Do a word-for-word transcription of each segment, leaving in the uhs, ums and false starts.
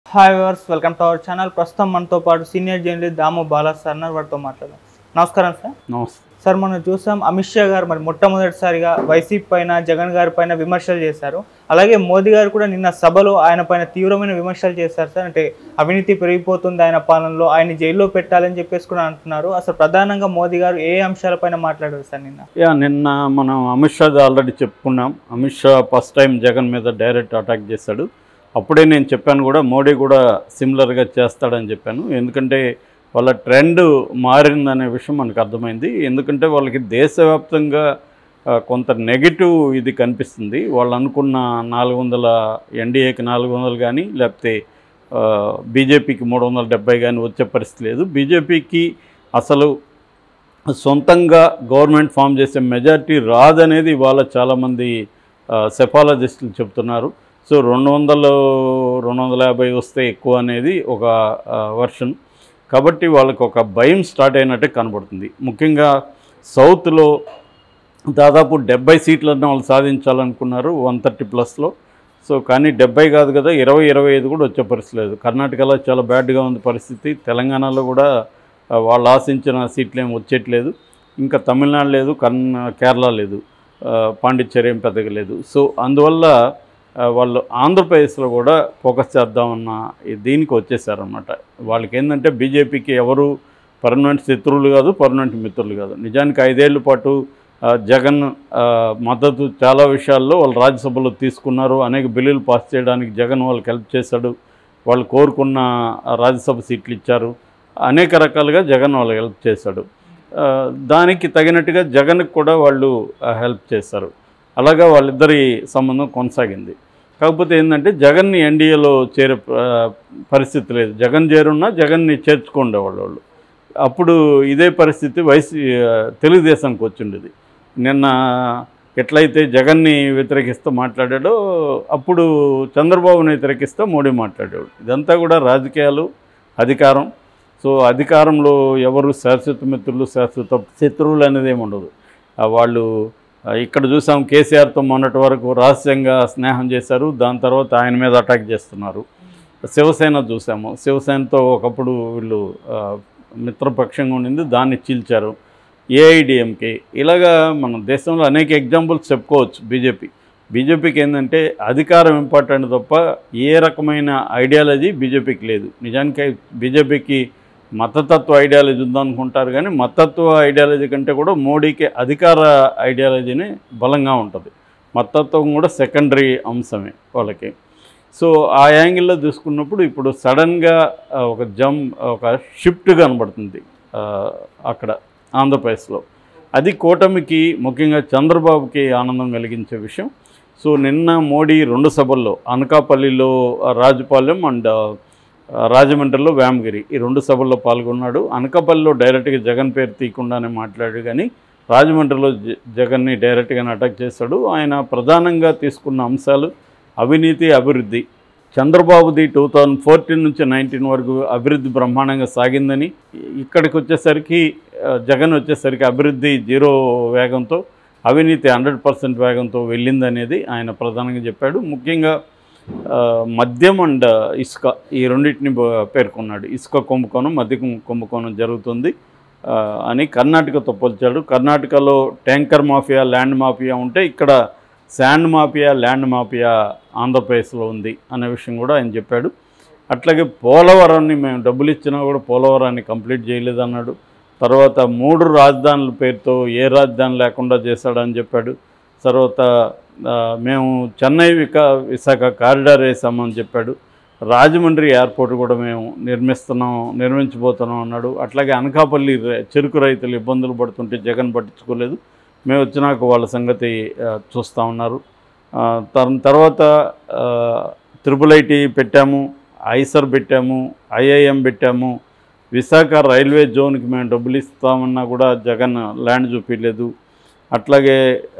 Hi viewers, welcome to our channel. ప్రస్తుతం మనతో పాటు senior journalist Damu Bala sir అన్నారు. వారితో మాట్లాడదాం. నమస్కారం సార్. నమస్తే సార్, మనం చూసాం అమిత్ షా గారు మరి మొట్టమొదటిసారిగా వైసీపీ పైన, జగన్ గారి పైన విమర్శలు చేశారు. అలాగే మోదీ గారు కూడా నిన్న సభలో ఆయన పైన తీవ్రమైన విమర్శలు చేశారు సార్. అంటే అవినీతి పెరిగిపోతుంది ఆయన పాలనలో, ఆయన జైల్లో పెట్టాలని చెప్పేసి కూడా అంటున్నారు. అసలు ప్రధానంగా మోదీ గారు ఏ అంశాలపైన మాట్లాడారు సార్ నిన్న? యా నిన్న మనం అమిత్ షా ఆల్రెడీ చెప్పుకున్నాం. అమిత్ షా ఫస్ట్ టైం జగన్ మీద డైరెక్ట్ అటాక్ చేశాడు. అప్పుడే నేను చెప్పాను కూడా, మోడీ కూడా సిమిలర్గా చేస్తాడని చెప్పాను. ఎందుకంటే వాళ్ళ ట్రెండ్ మారిందనే విషయం మనకు అర్థమైంది. ఎందుకంటే వాళ్ళకి దేశవ్యాప్తంగా కొంత నెగిటివ్ ఇది కనిపిస్తుంది. వాళ్ళు అనుకున్న నాలుగు వందల ఎన్డీఏకి నాలుగు వందలు కానీ, లేకపోతే బీజేపీకి మూడు వందల డెబ్బై కానీ వచ్చే పరిస్థితి లేదు. బీజేపీకి అసలు సొంతంగా గవర్నమెంట్ ఫామ్ చేసే మెజారిటీ రాదనేది ఇవాళ చాలామంది సెఫాలజిస్టులు చెప్తున్నారు. సో రెండు వందలు రెండు వందల యాభై వస్తే ఎక్కువ అనేది ఒక వర్షన్. కాబట్టి వాళ్ళకి ఒక భయం స్టార్ట్ అయినట్టే కనబడుతుంది. ముఖ్యంగా సౌత్లో దాదాపు డెబ్బై సీట్లన్నా వాళ్ళు సాధించాలనుకున్నారు వన్ థర్టీ ప్లస్లో. సో కానీ డెబ్బై కాదు కదా, ఇరవై ఇరవై ఐదు కూడా వచ్చే పరిస్థితి లేదు. కర్ణాటకలో చాలా బ్యాడ్గా ఉంది పరిస్థితి. తెలంగాణలో కూడా వాళ్ళు ఆశించిన సీట్లు ఏమి వచ్చేట్లేదు. ఇంకా తమిళనాడు లేదు, కర్ణ కేరళ లేదు, పాండిచ్చేరి ఏం పెద్దగా లేదు. సో అందువల్ల వాళ్ళు ఆంధ్రప్రదేశ్లో కూడా ఫోకస్ చేద్దామన్న దీనికి వచ్చేసారన్నమాట. వాళ్ళకి ఏంటంటే బీజేపీకి ఎవరు పర్మనెంట్ శత్రువులు కాదు, పర్మనెంట్ మిత్రులు కాదు. నిజానికి ఐదేళ్ల పాటు జగన్ మద్దతు చాలా విషయాల్లో వాళ్ళు రాజ్యసభలో తీసుకున్నారు. అనేక బిల్లులు పాస్ చేయడానికి జగన్ వాళ్ళకి హెల్ప్ చేశాడు. వాళ్ళు కోరుకున్న రాజ్యసభ సీట్లు ఇచ్చారు. అనేక రకాలుగా జగన్ వాళ్ళకి హెల్ప్ చేశాడు. దానికి తగినట్టుగా జగన్కి కూడా వాళ్ళు హెల్ప్ చేశారు. అలాగా వాళ్ళిద్దరి సంబంధం కొనసాగింది. కాకపోతే ఏంటంటే జగన్ని ఎన్డీఏలో చేరే పరిస్థితి లేదు. జగన్ చేరున్నా జగన్ని చేర్చుకుండేవాళ్ళు వాళ్ళు. అప్పుడు ఇదే పరిస్థితి వైసీ తెలుగుదేశానికి వచ్చిండేది. నిన్న ఎట్లయితే జగన్ని వ్యతిరేకిస్తూ మాట్లాడాడో అప్పుడు చంద్రబాబుని వ్యతిరేకిస్తూ మోడీ మాట్లాడాడు. ఇదంతా కూడా రాజకీయాలు, అధికారం. సో అధికారంలో ఎవరు శాశ్వత మిత్రులు, శాశ్వత శత్రువులు అనేది ఏమి ఉండదు. వాళ్ళు ఇక్కడ చూసాం, కేసీఆర్తో మొన్నటి వరకు రహస్యంగా స్నేహం చేశారు. దాని తర్వాత ఆయన మీద అటాక్ చేస్తున్నారు. శివసేన చూసాము, శివసేనతో ఒకప్పుడు వీళ్ళు మిత్రపక్షంగా ఉండింది, దాన్ని చీల్చారు. ఏఐడిఎంకే ఇలాగా మన దేశంలో అనేక ఎగ్జాంపుల్స్ చెప్పుకోవచ్చు. బీజేపీ బీజేపీకి ఏంటంటే అధికారం ఇంపార్టెంట్ తప్ప ఏ రకమైన ఐడియాలజీ బీజేపీకి లేదు. నిజానికి బీజేపీకి మతతత్వ ఐడియాలజీ ఉందనుకుంటారు, కానీ మతతత్వ ఐడియాలజీ కంటే కూడా మోడీకి అధికార ఐడియాలజీని బలంగా ఉంటుంది. మతతత్వం కూడా సెకండరీ అంశమే వాళ్ళకి. సో ఆ యాంగిల్లో చూసుకున్నప్పుడు ఇప్పుడు సడన్గా ఒక జమ్ ఒక షిఫ్ట్ కనబడుతుంది అక్కడ ఆంధ్రప్రదేశ్లో. అది కూటమికి, ముఖ్యంగా చంద్రబాబుకి ఆనందం కలిగించే విషయం. సో నిన్న మోడీ రెండు సభల్లో, అనకాపల్లిలో రాజపాలెం అండ్ రాజమండ్రిలో వేమగిరి, ఈ రెండు సభల్లో పాల్గొన్నాడు. అనకాపల్లిలో డైరెక్ట్గా జగన్ పేరు తీయకుండానే మాట్లాడాడు, కానీ రాజమండ్రిలో జగన్ని డైరెక్ట్గానే అటాక్ చేశాడు. ఆయన ప్రధానంగా తీసుకున్న అంశాలు అవినీతి, అభివృద్ధి. చంద్రబాబుది టూ థౌజండ్ ఫోర్టీన్ నుంచి నైన్టీన్ వరకు అభివృద్ధి బ్రహ్మాండంగా సాగిందని, ఇక్కడికి వచ్చేసరికి జగన్ వచ్చేసరికి అభివృద్ధి జీరో వేగంతో, అవినీతి హండ్రెడ్ పర్సెంట్ వేగంతో వెళ్ళిందనేది ఆయన ప్రధానంగా చెప్పాడు. ముఖ్యంగా మద్యం అండ్ ఇసుక, ఈ రెండింటిని పేర్కొన్నాడు. ఇసుక కుంభకోణం, మద్యం కుంభకోణం జరుగుతుంది అని కర్ణాటకతో పోల్చాడు. కర్ణాటకలో ట్యాంకర్ మాఫియా, ల్యాండ్ మాఫియా ఉంటే ఇక్కడ శాండ్ మాఫియా, ల్యాండ్ మాఫియా ఆంధ్రప్రదేశ్లో ఉంది అనే విషయం కూడా ఆయన చెప్పాడు. అట్లాగే పోలవరాన్ని మేము డబ్బులు ఇచ్చినా కూడా పోలవరాన్ని కంప్లీట్ చేయలేదన్నాడు. తర్వాత మూడు రాజధానుల పేరుతో ఏ రాజధాని లేకుండా చేశాడని చెప్పాడు. తర్వాత మేము చెన్నై వికా విశాఖ కారిడార్ వేసామని చెప్పాడు. రాజమండ్రి ఎయిర్పోర్ట్ కూడా మేము నిర్మిస్తున్నాం నిర్మించబోతున్నాం అన్నాడు. అట్లాగే అనకాపల్లి చెరుకు రైతులు ఇబ్బందులు పడుతుంటే జగన్ పట్టించుకోలేదు. మేము వచ్చినాక వాళ్ళ సంగతి చూస్తూ ఉన్నారు. తర్వాత త్రిపుల్ ఐటీ పెట్టాము, ఐసర్ పెట్టాము, ఐఐఎం పెట్టాము. విశాఖ రైల్వే జోన్కి మేము డబ్బులు ఇస్తామన్నా కూడా జగన్ ల్యాండ్ చూపించలేదు. అట్లాగే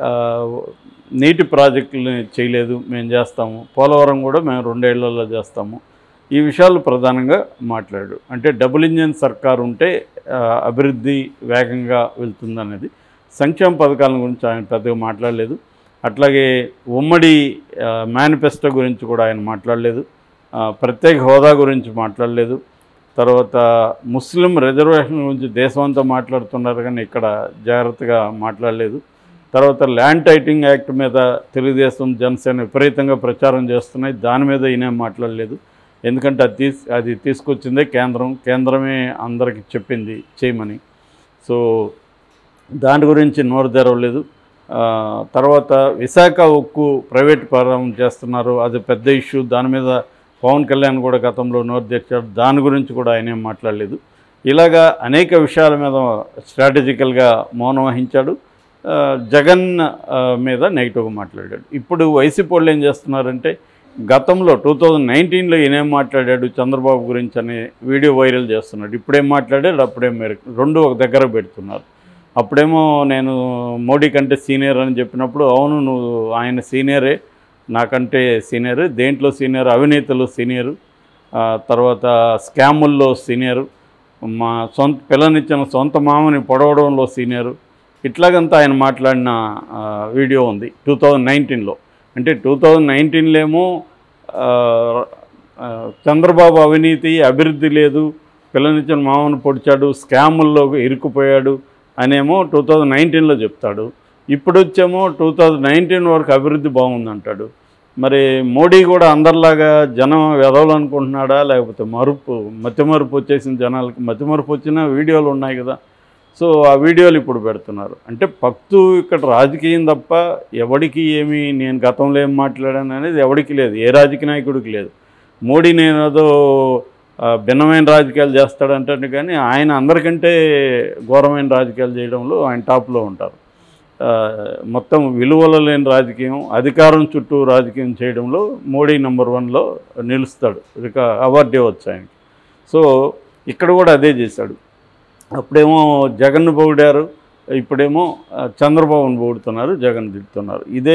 నీటి ప్రాజెక్టులని చేయలేదు, మేము చేస్తాము. పోలవరం కూడా మేము రెండేళ్లలో చేస్తాము. ఈ విషయాలు ప్రధానంగా మాట్లాడు. అంటే డబుల్ ఇంజిన్ సర్కారు ఉంటే అభివృద్ధి వేగంగా వెళ్తుందనేది. సంక్షేమ పథకాల గురించి ఆయన పెద్దగా మాట్లాడలేదు. అట్లాగే ఉమ్మడి మేనిఫెస్టో గురించి కూడా ఆయన మాట్లాడలేదు. ప్రత్యేక హోదా గురించి మాట్లాడలేదు. తర్వాత ముస్లిం రిజర్వేషన్ గురించి దేశం అంతా మాట్లాడుతున్నారు కానీ ఇక్కడ జాగ్రత్తగా మాట్లాడలేదు. తర్వాత ల్యాండ్ టైటింగ్ యాక్ట్ మీద తెలుగుదేశం జనసేన విపరీతంగా ప్రచారం చేస్తున్నాయి, దాని మీద ఈయన మాట్లాడలేదు. ఎందుకంటే అది తీసు అది తీసుకొచ్చిందే కేంద్రం, కేంద్రమే అందరికీ చెప్పింది చేయమని. సో దాని గురించి నోరు తెరవలేదు. తర్వాత విశాఖ ఉక్కు ప్రైవేట్ ప్రారంభం చేస్తున్నారు, అది పెద్ద ఇష్యూ, దాని మీద పవన్ కళ్యాణ్ కూడా గతంలో నోరు తెచ్చాడు, దాని గురించి కూడా ఆయన ఏం మాట్లాడలేదు. ఇలాగా అనేక విషయాల మీద స్ట్రాటజికల్గా మౌనం వహించాడు. జగన్ మీద నెగిటివ్గా మాట్లాడాడు. ఇప్పుడు వైసీపీ వాళ్ళు ఏం చేస్తున్నారంటే గతంలో టూ థౌజండ్ నైన్టీన్లో ఈయనేం మాట్లాడాడు చంద్రబాబు గురించి అనే వీడియో వైరల్ చేస్తున్నాడు. ఇప్పుడేం మాట్లాడాడు, అప్పుడేం రెండు ఒక దగ్గర పెడుతున్నారు. అప్పుడేమో నేను మోడీ కంటే సీనియర్ అని చెప్పినప్పుడు అవును నువ్వు ఆయన సీనియరే, నాకంటే సీనియర్, దేంట్లో సీనియర్, అవినీతిలో సీనియరు, తర్వాత స్కాముల్లో సీనియరు, మా సొంత పిల్లనిచ్చిన సొంత మామని పొడవడంలో సీనియరు, ఇట్లాగంతా ఆయన మాట్లాడిన వీడియో ఉంది టూ థౌజండ్ నైన్టీన్లో. అంటే టూ థౌజండ్ నైన్టీన్లో ఏమో చంద్రబాబు అవినీతి అభివృద్ధి లేదు, పిల్లనిచ్చిన మామను పొడిచాడు, స్కాముల్లో ఇరుక్కుపోయాడు అనేమో టూ థౌజండ్ నైన్టీన్లో చెప్తాడు. ఇప్పుడు వచ్చేమో టూ థౌజండ్ నైన్టీన్ వరకు అభివృద్ధి బాగుందంటాడు. మరి మోడీ కూడా అందరిలాగా జనం ఎదవాలనుకుంటున్నాడా, లేకపోతే మరుపు మతిమరుపు వచ్చేసిన జనాలకి మతిమరుపు వచ్చిన వీడియోలు ఉన్నాయి కదా. సో ఆ వీడియోలు ఇప్పుడు పెడుతున్నారు. అంటే పక్తు ఇక్కడ రాజకీయం తప్ప ఎవడికి ఏమి నేను గతంలో ఏం మాట్లాడాను అనేది ఎవడికి లేదు, ఏ రాజకీయ నాయకుడికి లేదు. మోడీ నేనేదో భిన్నమైన రాజకీయాలు చేస్తాడంటే కానీ ఆయన అందరికంటే ఘోరమైన రాజకీయాలు చేయడంలో ఆయన టాప్లో ఉంటారు. మొత్తం విలువలు లేని రాజకీయం, అధికారం చుట్టూ రాజకీయం చేయడంలో మోడీ నెంబర్ వన్లో నిలుస్తాడు, ఇక అవార్డు ఇవ్వచ్చు ఆయనకి. సో ఇక్కడ కూడా అదే చేశాడు. అప్పుడేమో జగన్ను పొగిడారు, ఇప్పుడేమో చంద్రబాబును పొగుడుతున్నారు, జగన్ తిడుతున్నారు. ఇదే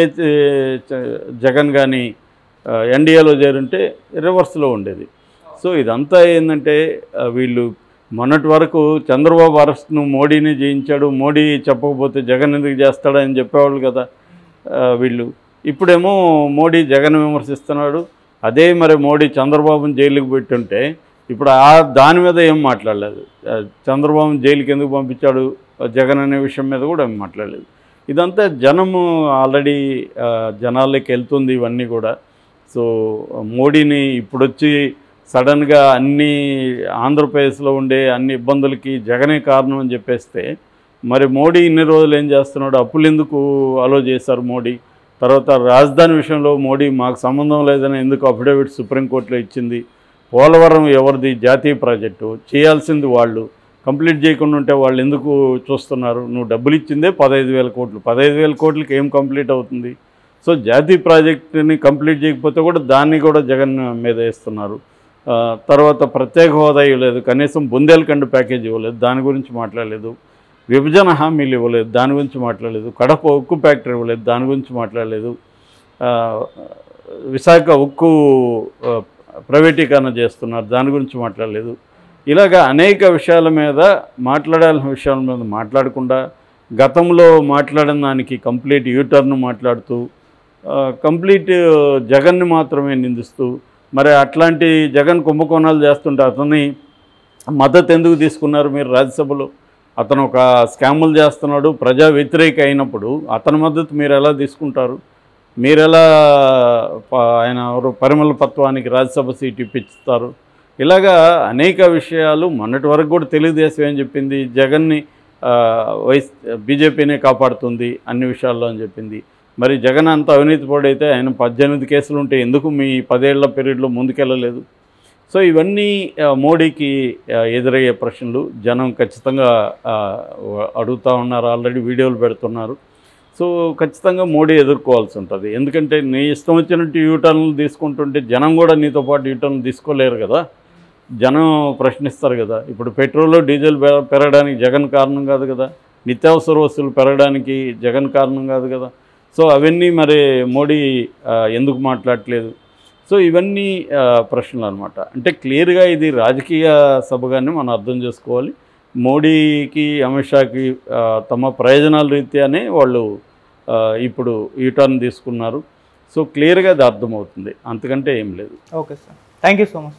జగన్ కానీ ఎన్డీఏలో చేరుంటే రివర్స్లో ఉండేది. సో ఇదంతా ఏంటంటే వీళ్ళు మొన్నటి వరకు చంద్రబాబు అరెస్ట్ను మోడీని చేయించాడు, మోడీ చెప్పకపోతే జగన్ ఎందుకు చేస్తాడని చెప్పేవాళ్ళు కదా వీళ్ళు. ఇప్పుడేమో మోడీ జగన్ విమర్శిస్తున్నాడు. అదే మరి మోడీ చంద్రబాబుని జైలుకి పెట్టుంటే ఇప్పుడు ఆ దాని మీద ఏం మాట్లాడలేదు. చంద్రబాబుని జైలుకి ఎందుకు పంపించాడు జగన్ అనే విషయం మీద కూడా ఏం మాట్లాడలేదు. ఇదంతా జనము ఆల్రెడీ జనాల్లోకి వెళ్తుంది ఇవన్నీ కూడా. సో మోడీని ఇప్పుడొచ్చి సడన్గా అన్ని ఆంధ్రప్రదేశ్లో ఉండే అన్ని ఇబ్బందులకి జగనే కారణం అని చెప్పేస్తే మరి మోడీ ఇన్ని రోజులు ఏం చేస్తున్నాడు, అప్పులు ఎందుకు అలో చేశారు మోడీ, తర్వాత రాజధాని విషయంలో మోడీ మాకు సంబంధం లేదని ఎందుకు అఫిడవిట్ సుప్రీంకోర్టులో ఇచ్చింది, పోలవరం ఎవరిది జాతీయ ప్రాజెక్టు, చేయాల్సింది వాళ్ళు, కంప్లీట్ చేయకుండా ఉంటే వాళ్ళు ఎందుకు చూస్తున్నారు, నువ్వు డబ్బులు ఇచ్చిందే పదహైదు వేల కోట్లు పదహైదు వేల కోట్లకి ఏం కంప్లీట్ అవుతుంది. సో జాతీయ ప్రాజెక్టుని కంప్లీట్ చేయకపోతే కూడా దాన్ని కూడా జగన్ మీద వేస్తున్నారు. తర్వాత ప్రత్యేక హోదా ఇవ్వలేదు, కనీసం బుందేల్ఖండ్ ప్యాకేజ్ ఇవ్వలేదు, దాని గురించి మాట్లాడలేదు. విభజన హామీలు ఇవ్వలేదు, దాని గురించి మాట్లాడలేదు. కడప ఉక్కు ఫ్యాక్టరీ ఇవ్వలేదు, దాని గురించి మాట్లాడలేదు. విశాఖ ఉక్కు ప్రైవేటీకరణ చేస్తున్నారు, దాని గురించి మాట్లాడలేదు. ఇలాగా అనేక విషయాల మీద మాట్లాడాల్సిన విషయాల మీద మాట్లాడకుండా గతంలో మాట్లాడిన దానికి కంప్లీట్ యూటర్న్ మాట్లాడుతూ కంప్లీట్ జగన్ని మాత్రమే నిందిస్తూ, మరి అట్లాంటి జగన్ కుంభకోణాలు చేస్తుంటే అతన్ని మద్దతు ఎందుకు తీసుకున్నారు మీరు రాజ్యసభలో? అతను ఒక స్కాములు చేస్తున్నాడు, ప్రజా వ్యతిరేక అయినప్పుడు అతని మద్దతు మీరు ఎలా తీసుకుంటారు? మీరు ఎలా ఆయన పరిమళ తత్వానికి రాజ్యసభ సీట్ ఇప్పిస్తారు? ఇలాగా అనేక విషయాలు మొన్నటి వరకు కూడా తెలుగుదేశం ఏం చెప్పింది, జగన్ని వైస్ బీజేపీనే కాపాడుతుంది అన్ని విషయాల్లో అని చెప్పింది. మరి జగన్ అంత అవినీతి పడైతే ఆయన పద్దెనిమిది కేసులు ఉంటే ఎందుకు మీ పదేళ్ల పీరియడ్లో ముందుకెళ్ళలేదు? సో ఇవన్నీ మోడీకి ఎదురయ్యే ప్రశ్నలు జనం ఖచ్చితంగా అడుగుతూ ఉన్నారు, ఆల్రెడీ వీడియోలు పెడుతున్నారు. సో ఖచ్చితంగా మోడీ ఎదుర్కోవాల్సి ఉంటుంది. ఎందుకంటే నీ ఇష్టం వచ్చినట్టు యూటర్న్లు తీసుకుంటుంటే జనం కూడా నీతో పాటు యూటర్న్లు తీసుకోలేరు కదా, జనం ప్రశ్నిస్తారు కదా. ఇప్పుడు పెట్రోల్ డీజిల్ పెరగడానికి జగన్ కారణం కాదు కదా, నిత్యావసర వస్తువులు పెరగడానికి జగన్ కారణం కాదు కదా. సో అవన్నీ మరి మోడీ ఎందుకు మాట్లాడట్లేదు? సో ఇవన్నీ ప్రశ్నలు అనమాట. అంటే క్లియర్గా ఇది రాజకీయ సభగానే మనం అర్థం చేసుకోవాలి. మోడీకి అమిత్ షాకి తమ ప్రయోజనాల రీత్యానే వాళ్ళు ఇప్పుడు యూటర్న్ తీసుకున్నారు. సో క్లియర్గా అది అర్థమవుతుంది, అంతకంటే ఏం లేదు. Okay sir. Thank you so much.